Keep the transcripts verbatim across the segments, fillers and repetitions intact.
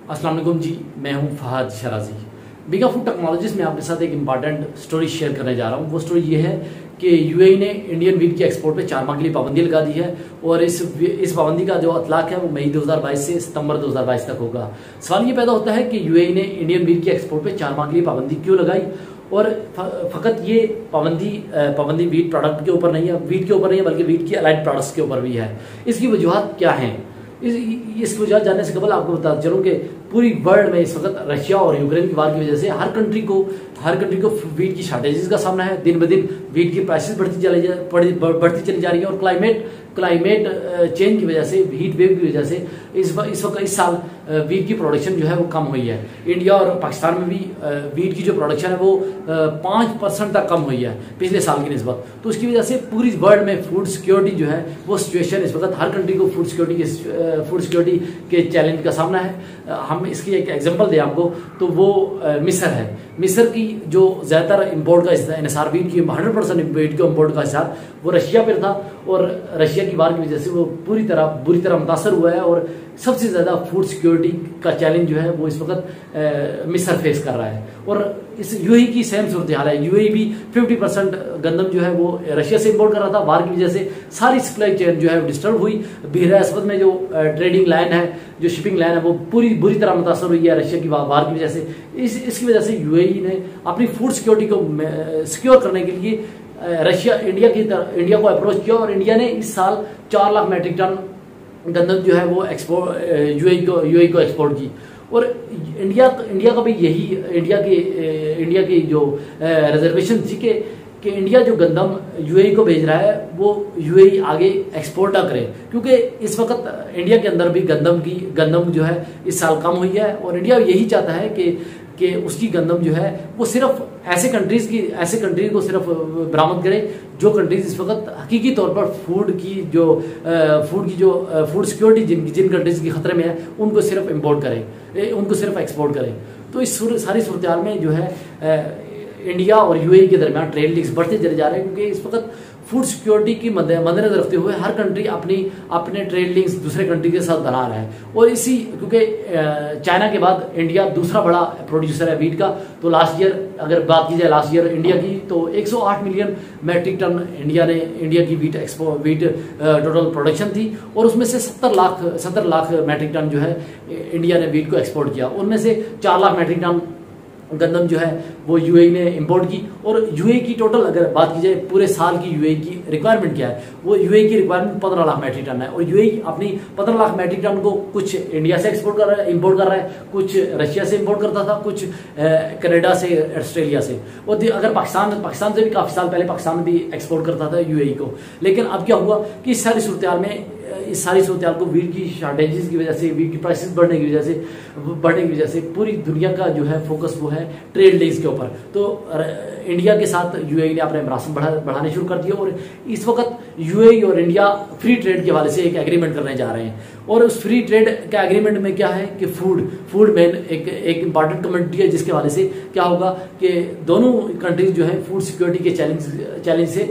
अस्सलाम वालेकुम जी, मैं हूं फहद शराजी। बिगा फूड टेक्नोलॉजीज में आपके साथ एक इंपॉर्टेंट स्टोरी शेयर करने जा रहा हूं। वो स्टोरी ये है कि यूएई ने इंडियन वीट के एक्सपोर्ट पे चार माह के लिए पाबंदी लगा दी है और इस इस पाबंदी का जो इतलाक है वो मई दो हज़ार बाईस से सितंबर दो हज़ार बाईस तक होगा। सवाल ये पैदा होता है कि यूएई ने इंडियन वीट के एक्सपोर्ट पे चार माह के लिए पाबंदी क्यों लगाई और फकत ये पाबंदी पाबंदी वीट प्रोडक्ट के ऊपर नहीं है, वीट के ऊपर नहीं है, बल्कि वीट के अलाइड प्रोडक्ट्स के ऊपर भी है। इसकी वजूहत क्या हैं? इस इसकी वजह जानने से कबल आपको बता चलूं कि पूरी वर्ल्ड में इस वक्त रशिया और यूक्रेन की वार की वजह से हर कंट्री को हर कंट्री को वीट की शॉर्टेजेस का सामना है। दिन ब दिन वीट की प्राइसेस बढ़ती चली जा बढ़ती चली जा रही है और क्लाइमेट क्लाइमेट चेंज की वजह से, हीट वेव की वजह से इस इस वक्त इस साल वीट की प्रोडक्शन जो है वो कम हुई है। इंडिया और पाकिस्तान में भी वीट की जो प्रोडक्शन है वो पाँच परसेंट तक कम हुई है पिछले साल की निस्बत। तो उसकी वजह से पूरी वर्ल्ड में फूड सिक्योरिटी जो है वो सिचुएशन इस वक्त हर कंट्री को फूड सिक्योरिटी के फूड सिक्योरिटी के चैलेंज का सामना है। हम इसकी एक एग्जांपल दें आपको तो वो मिस्र है। मिस्र की जो ज़्यादातर इम्पोर्ट का इन्हिसार वीट की हंड्रेड परसेंट वीट के इम्पोर्ट का हिसार वो रशिया पर था और रशिया की वार की वजह से वो पूरी तरह बुरी तरह मुतासर हुआ है और सबसे ज़्यादा फूड सिक्योरिटी का चैलेंज जो है वो इस वक्त मिस्र फेस कर रहा है। और इस यूएई की सेम सूरत हाल है। यूएई भी पचास परसेंट गंदम जो है वो रशिया से इंपोर्ट कर रहा था। वार की वजह से सारी सप्लाई चेन जो है वो डिस्टर्ब हुई। बहरा अस्वद में जो ट्रेडिंग लाइन है, जो शिपिंग लाइन है, वो पूरी बुरी तरह मुतासर हुई है रशिया की वार की वजह से। इस इसकी वजह से यूएई ने अपनी फूड सिक्योरिटी को सिक्योर करने के लिए रशिया इंडिया की इंडिया को अप्रोच किया और इंडिया ने इस साल चार लाख मैट्रिक टन गंदम जो है वो एक्सपोर्ट यूएई को यूएई को एक्सपोर्ट की। और इंडिया इंडिया का भी यही इंडिया की इंडिया की जो रिजर्वेशन थी कि कि इंडिया जो गंदम यूएई को भेज रहा है वो यूएई आगे एक्सपोर्ट ना करे, क्योंकि इस वक्त इंडिया के अंदर भी गंदम की गंदम जो है इस साल कम हुई है और इंडिया यही चाहता है कि कि उसकी गंदम जो है वो सिर्फ ऐसे कंट्रीज की ऐसे कंट्रीज को सिर्फ बरामद करे जो कंट्रीज इस वक्त हकीकी तौर पर फूड की जो फूड की जो फूड सिक्योरिटी जिन जिन कंट्रीज की खतरे में है उनको सिर्फ इंपोर्ट करे, उनको सिर्फ एक्सपोर्ट करे। तो इस सारी सूरत हाल में जो है इंडिया और यूएई के दरमियान ट्रेड लिंक्स बढ़ते चले जा रहे हैं, क्योंकि इस वक्त फूड सिक्योरिटी की मद्देनजर रखते हुए हर कंट्री अपनी अपने ट्रेड लिंक्स दूसरे कंट्री के साथ बना रहा है। और इसी क्योंकि चाइना के बाद इंडिया दूसरा बड़ा प्रोड्यूसर है वीट का, तो लास्ट ईयर अगर बात की जाए लास्ट ईयर इंडिया की तो एक सौ आठ मिलियन मैट्रिक टन इंडिया ने इंडिया की wheat expo wheat total production थी और उसमें से सत्तर लाख सत्तर लाख मैट्रिक टन जो है इंडिया ने वीट को एक्सपोर्ट किया। उनमें से चार लाख मैट्रिक टन गंदम जो है वो यूएई ने इंपोर्ट की। और यूएई की टोटल अगर बात की जाए पूरे साल की यूएई की रिक्वायरमेंट क्या है, वो यूएई की रिक्वायरमेंट पंद्रह लाख मैट्रिक टन है। और यूएई अपनी पंद्रह लाख मैट्रिक टन को कुछ इंडिया से एक्सपोर्ट कर रहा है इंपोर्ट कर रहा है, कुछ रशिया से इंपोर्ट करता था, कुछ कनाडा से, ऑस्ट्रेलिया से। और अगर पाकिस्तान पाकिस्तान से भी काफी साल पहले पाकिस्तान भी एक्सपोर्ट करता था यूएई को। लेकिन अब क्या हुआ कि इस सारी सूरत हाल में इस सारी सूरत को वीट की शॉर्टेजेस की वजह से, वीट की प्राइसेस बढ़ने की वजह से बढ़ने की वजह से पूरी दुनिया का जो है फोकस वो है ट्रेड लिंक्स के ऊपर। तो इंडिया के साथ यूएई ने अपने मरासम बढ़ा बढ़ाने शुरू कर दिए और इस वक्त यूएई और इंडिया फ्री ट्रेड के हवाले से एक एग्रीमेंट करने जा रहे हैं। और उस फ्री ट्रेड के एग्रीमेंट में क्या है कि फूड फूड मेन एक एक इंपॉर्टेंट कम्युनिटी है, जिसके हवाले से क्या होगा कि दोनों कंट्रीज जो है फूड सिक्योरिटी के चैलेंज चैलेंज से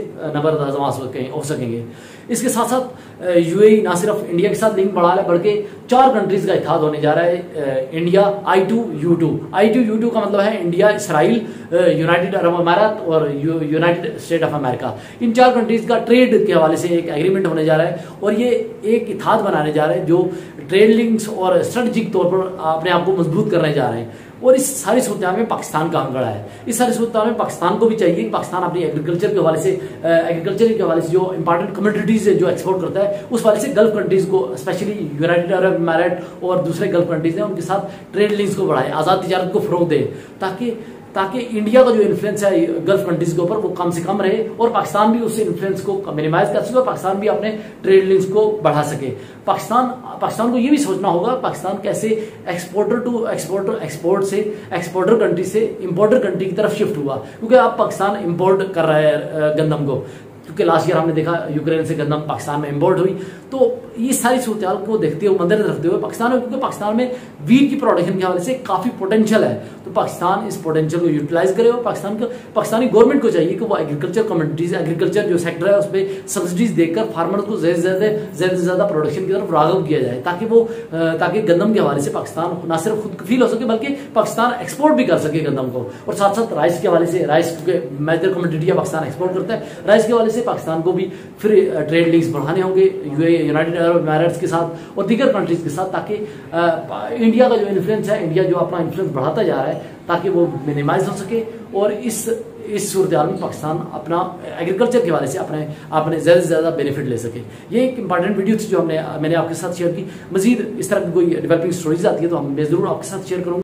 नबरदार हो सकेंगे। इसके साथ साथ यूएई ना सिर्फ इंडिया के साथ लिंक बढ़ा रहा है बल्कि चार कंट्रीज का इत्तेहाद होने जा रहा है। India I two U two I two U two का मतलब है इंडिया, इसराइल, यूनाइटेड अरब अमारात और यूनाइटेड स्टेट ऑफ अमेरिका। इन चार कंट्रीज का ट्रेड के हवाले से एक एग्रीमेंट होने जा रहा है और ये एक इत्तेहाद बनाने जा रहे हैं जो ट्रेड लिंक्स और स्ट्रेटेजिक तौर पर अपने आप को मजबूत करने जा रहे हैं। और इस सारी सूरत में पाकिस्तान का अंगड़ा है। इस सारी सूरत में पाकिस्तान को भी चाहिए कि पाकिस्तान अपनी एग्रीकल्चर के हवाले से एग्रीकल्चर के हवाले से जो इंपॉर्टेंट कमोडिटीज है जो एक्सपोर्ट करता है उस वाले से गल्फ कंट्रीज को, स्पेशली यूनाइटेड अरब अमारात और दूसरे गल्फ कंट्रीज हैं उनके साथ ट्रेड लिंक्स को बढ़ाए, आज़ाद तिजारत को फरोग दे, ताकि ताकि इंडिया का जो इन्फ्लुएंस है गल्फ कंट्रीज के ऊपर वो कम से कम रहे और पाकिस्तान भी उस इन्फ्लुएंस को मिनिमाइज कर सके और पाकिस्तान भी अपने ट्रेड लिंक्स को बढ़ा सके। पाकिस्तान पाकिस्तान को ये भी सोचना होगा पाकिस्तान कैसे एक्सपोर्टर टू एक्सपोर्टर एक्सपोर्ट से एक्सपोर्टर कंट्री से इंपोर्टर कंट्री की तरफ शिफ्ट हुआ, क्योंकि अब पाकिस्तान इंपोर्ट कर रहा है गंदम को, क्योंकि लास्ट ईयर हमने देखा यूक्रेन से गंदम पाकिस्तान में इंपोर्ट हुई। तो ये सारी सूरत को देखते हुए मद्देनजर रखते हुए पाकिस्तान में, क्योंकि पाकिस्तान में वीट की प्रोडक्शन के हवाले से काफी पोटेंशियल है, तो पाकिस्तान इस पोटेंशियल को यूटिलाइज करे और पाकिस्तान को पाकिस्तानी गवर्नमेंट को चाहिए कि वो एग्रीकल्चर कम्युनिटीज एग्रीकल्चर जो सेक्टर है उस पर सब्सिडीज देकर फार्मर्स को ज्यादा से ज्यादा से ज्यादा प्रोडक्शन की तरफ राग़िब किया जाए, ताकि वो ताकि गंदम के हवाले से पाकिस्तान ना सिर्फ खुद कफील हो सके बल्कि पाकिस्तान एक्सपोर्ट भी कर सके गंदम को। और साथ साथ राइस के हवाले से, राइस क्योंकि मेजर कमोडिटी पाकिस्तान एक्सपोर्ट करता है, राइस के हवाले से पाकिस्तान को भी फ्री ट्रेड लिंक्स बढ़ाने होंगे यूएई, यूनाइटेड अरब एमिरेट्स के साथ और दीगर कंट्रीज के साथ, ताकि इंडिया का जो इन्फ्लुएंस है, इंडिया जो अपना इन्फ्लुएंस बढ़ाता जा रहा है, ताकि वो मिनिमाइज हो सके और इस इस सूरत में पाकिस्तान अपना एग्रीकल्चर के हवाले से अपने अपने ज़्यादा से ज़्यादा बेनिफिट ले सके। ये एक इंपॉर्टेंट वीडियो थी जो हमने मैंने आपके साथ शेयर की। मजीद इस तरह की कोई डेवलपिंग स्टोरीज आती है तो हम मैं ज़रूर आपके साथ शेयर करूँगा।